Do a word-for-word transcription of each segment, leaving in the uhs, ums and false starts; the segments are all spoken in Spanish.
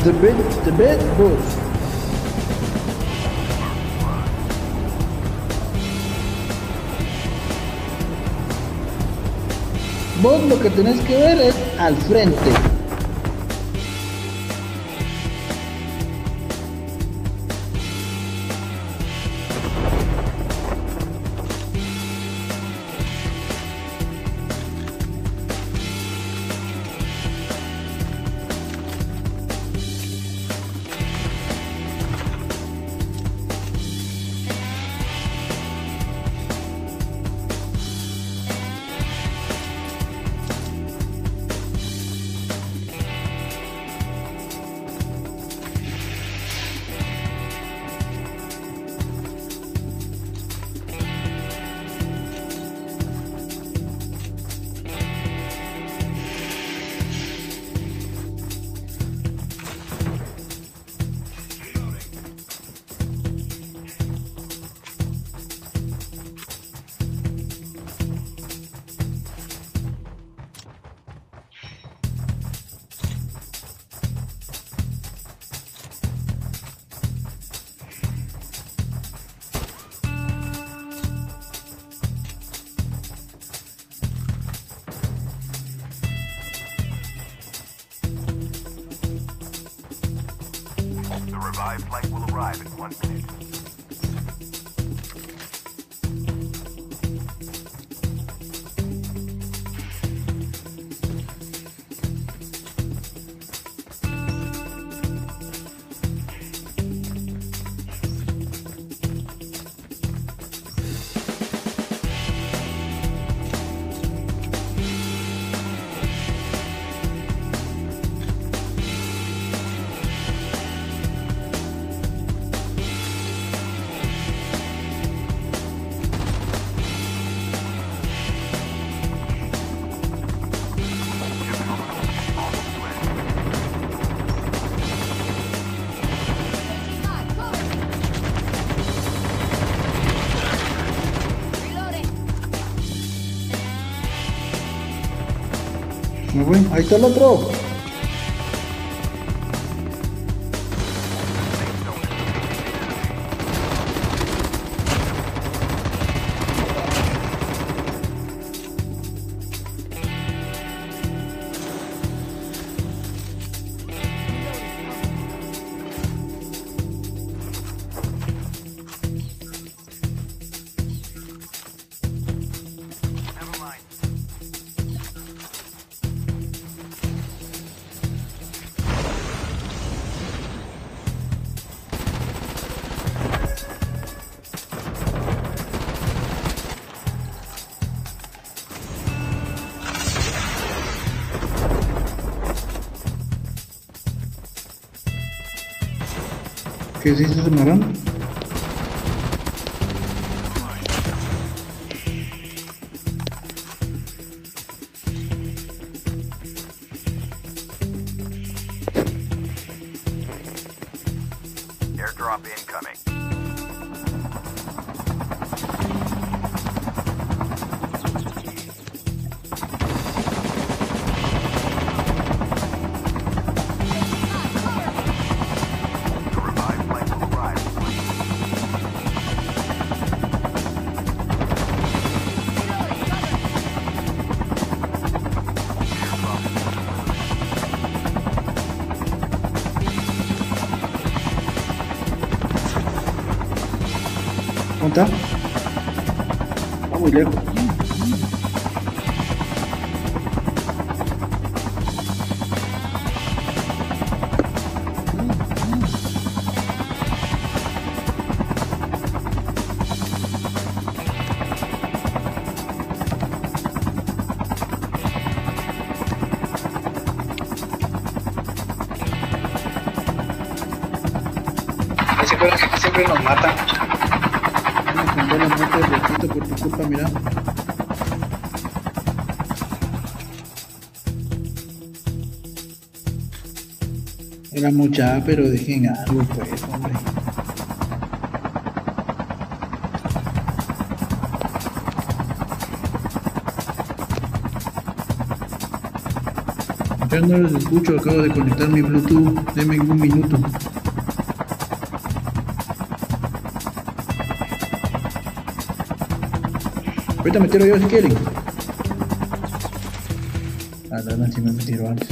The bed, the bed boss. Vos lo que tenés que ver es al frente. Revived flight will arrive in one minute. Me voy. Ahí está el otro. ¿Qué se hizo ese marrón? Airdrop incoming. ¿Dónde está? Está muy lejos. Siempre, siempre nos matan. Nos contó la muerte de Betito por tu culpa, mira. Era mucha, pero dejen algo, pues, hombre. Ya no los escucho, acabo de conectar mi Bluetooth. Denme un minuto. Ahorita me tiro yo si quieren. Ah, la verdad, si me tiro antes.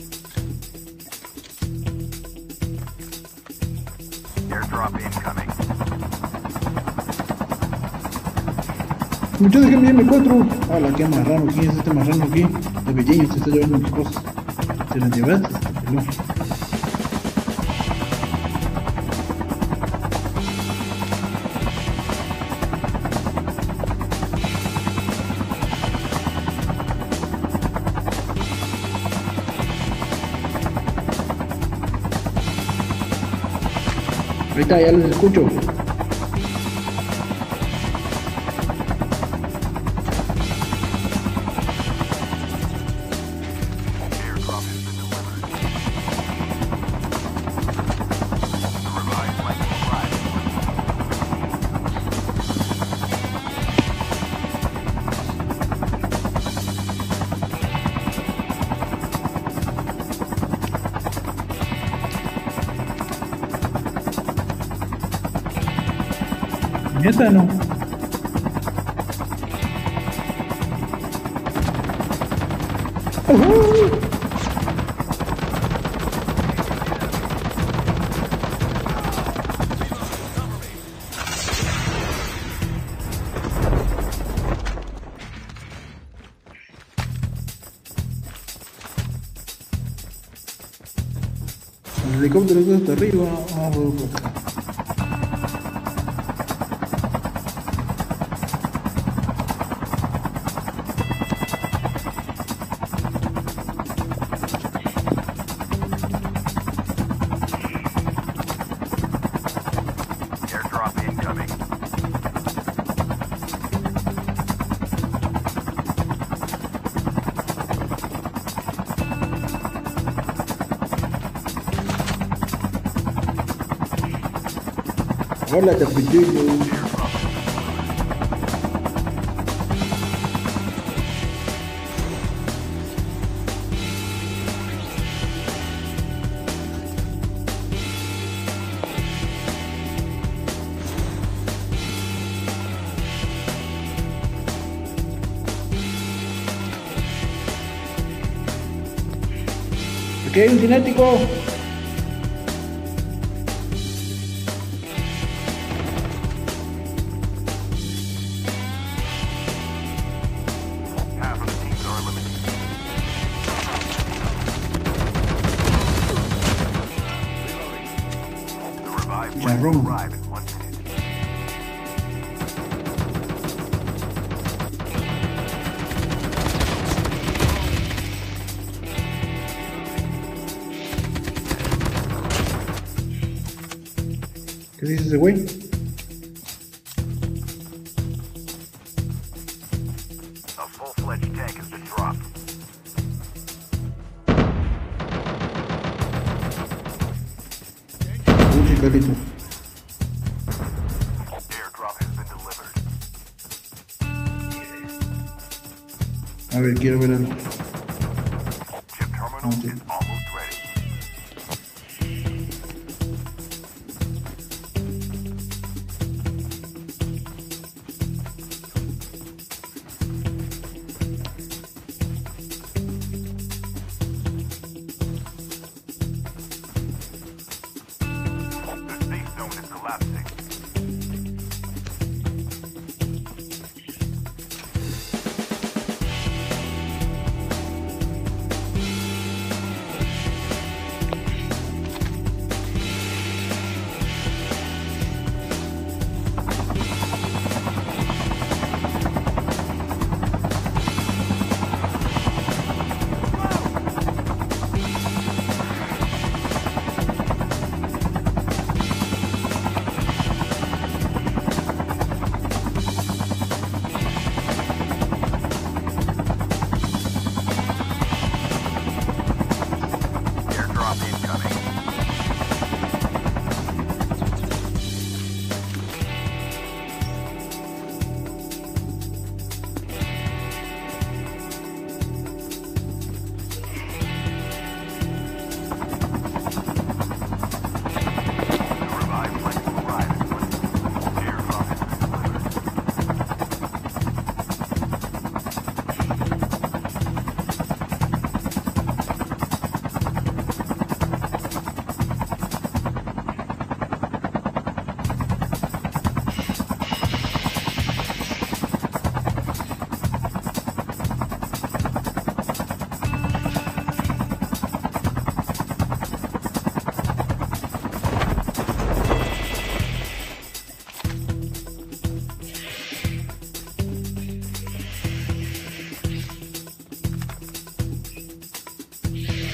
Airdrop incoming. Muchachos, que me llame cuatro. Ah, la que marrano. ¿Quién es este marrano aquí? De Belleño, se está llevando mis cosas. ¿Te las llevaste? No. Ahorita ya los escucho. Airdrop has been delivered. The revived flight will arrive in one Neta, no. ¡Uhú! El helicóptero está hasta arriba. Vamos por acá. airdrop incoming. Hola, capitullo. Aquí hay un cinético. Half of the teams are eliminated. The revived flight will Charrón. arrive in one minute. ¿Qué dice ese güey? A full-fledged tank has been dropped. Uy, Carlito. Airdrop has been delivered. A ver, quiero ver algo. Chip terminal Okay. is almost ready. The safe zone is collapsing.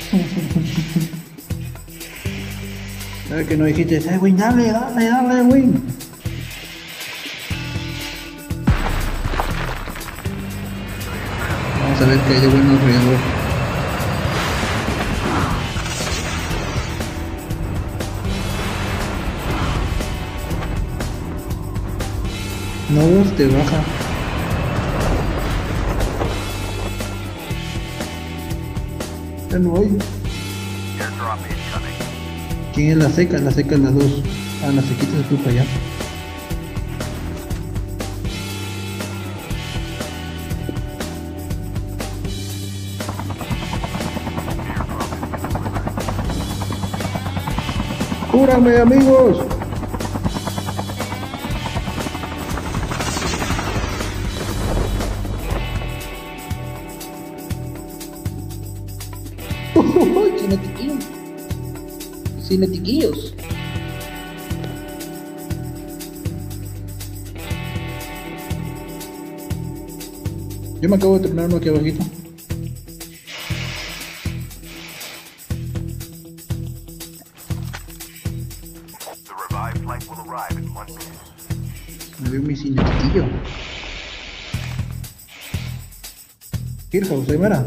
¿Sabes que no dijiste? ¡Eh, güey, dale, dale, dale, güey! Vamos a ver que hay de bueno alrededor. No, vos te baja. Ya no voy. Airdrop incoming. ¿Quién es la seca? La seca es la dos. Ah, la sequita se fue para allá. ¡Cúrame, amigos! ¡Oh, cinetiquillos! ¡Cinetiquillos! Yo me acabo de terminar uno aquí abajito. The revived flight will arrive in one minute. Me dio mi cinetiquillo. Kirchhoff, ahí mira.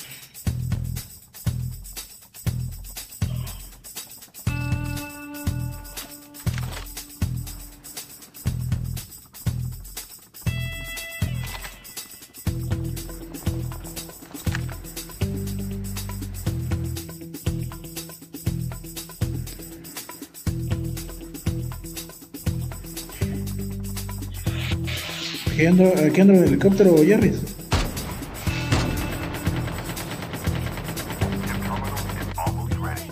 Aquí ando, aquí ando en el helicóptero, Jerry. Chip terminal is almost ready.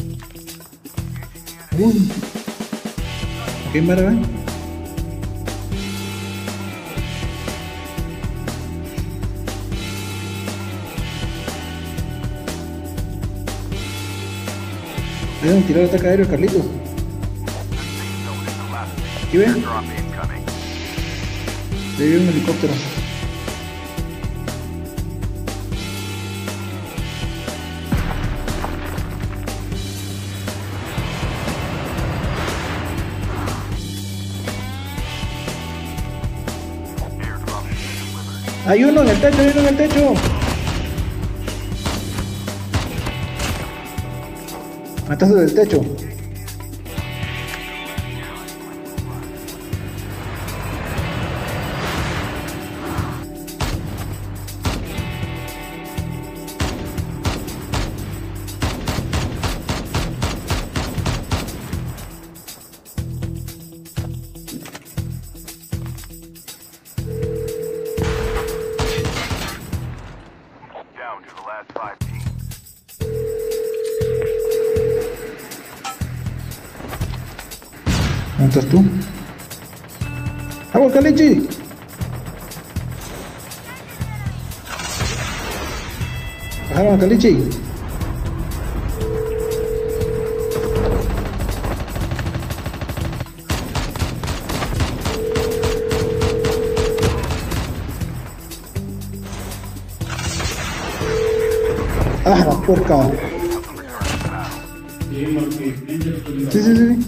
Uh. Aquí mira, ven. Ahí donde tiró el ataque aéreo, Carlitos. The safe zone is collapsing. Aquí ven. Airdrop incoming. Ahí viene un helicóptero. Airdrop is delivered. Hay uno en el techo, hay uno en el techo. Matazo del techo. Down to the last five teams. ¿Dónde estás tú? ¡Agua, Calichi! ¡Bajaron a Calichi! ¡Ah, la puerca! Sí, sí, sí.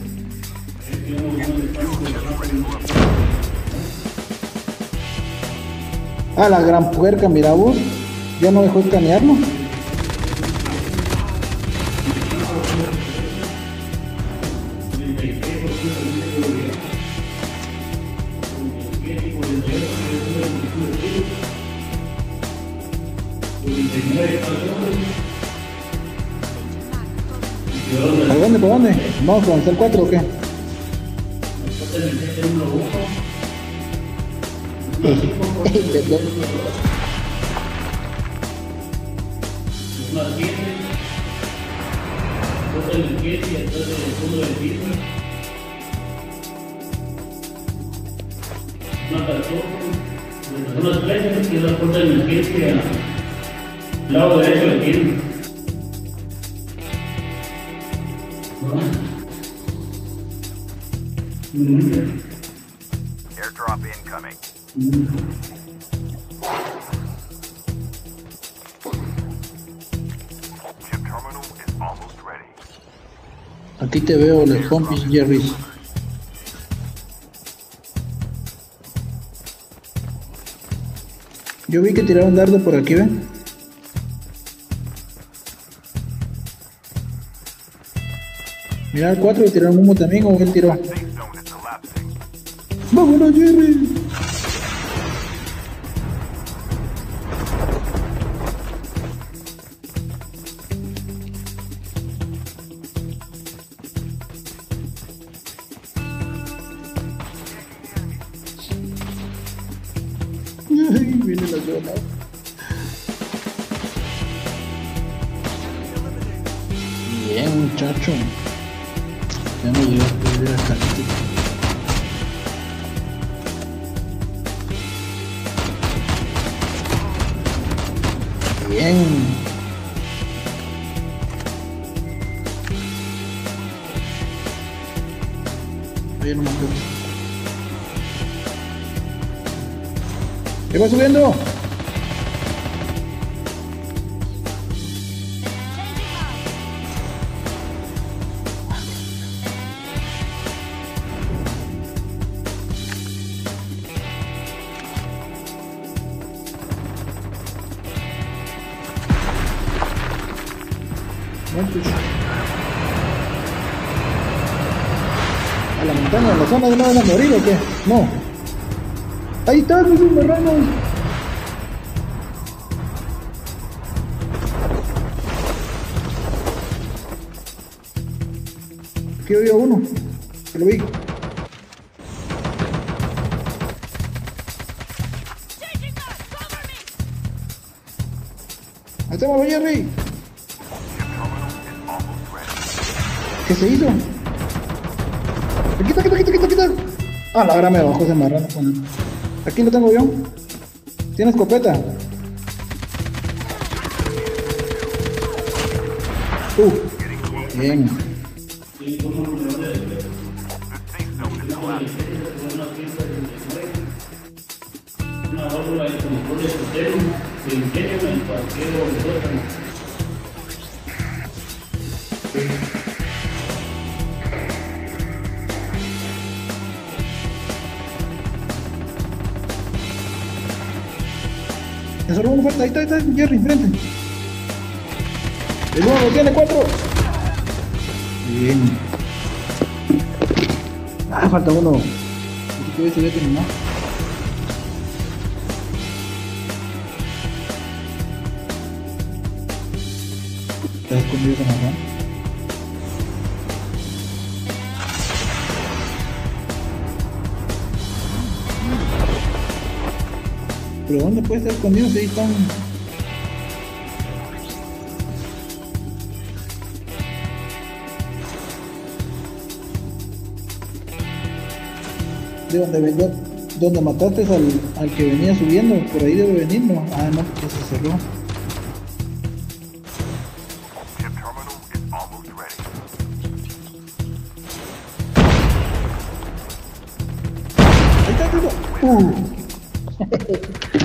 Ah, la gran puerca, mira vos. Ya no dejó escanearlo. ¿Por dónde? ¿Por dónde? ¿Vamos a avanzar cuatro o qué? Unos tres que es la puerta de emergencia al lado derecho del tienda. Airdrop incoming. Chip terminal Aquí te veo, las pompis, Jerry. Yo vi que tiraron dardo por aquí, ¿ven? Mira, el cuatro le tiraron humo también, o él tiró. Safe zone is collapsing. ¡Vámonos, Jerry! Ay, viene la zona. Bien, muchacho. Ya no llegas a perder hasta aquí. Bien. Oye, no me acuerdo. ¿Qué va subiendo? A la montaña, a la zona de no van a morir o qué? No. Ahí están esos marranos. Aquí había uno. Que lo vi. Ahí estamos, Jerry. ¿Qué se hizo? Quita, quita, quita, quita, quita. Ah, la verdad me bajó ese marrano. Con... Aquí lo tengo yo. ¿Tiene escopeta? Uh, bien. Una válvula de control de sotero, se ingenio en cualquier órgano. Ya solo uno falta, ahí está, ahí está, Jerry, enfrente. El uno lo tiene, cuatro. Bien. Ah, falta uno. Así que se ve terminado. Está escondido con la mano. Pero ¿dónde puede estar escondido si ahí están? De donde vendió, donde mataste al, al que venía subiendo, por ahí debe venir, ¿no? Ah, no, que se cerró. Chip terminal is almost ready. Ahí está, ahí está. Uh.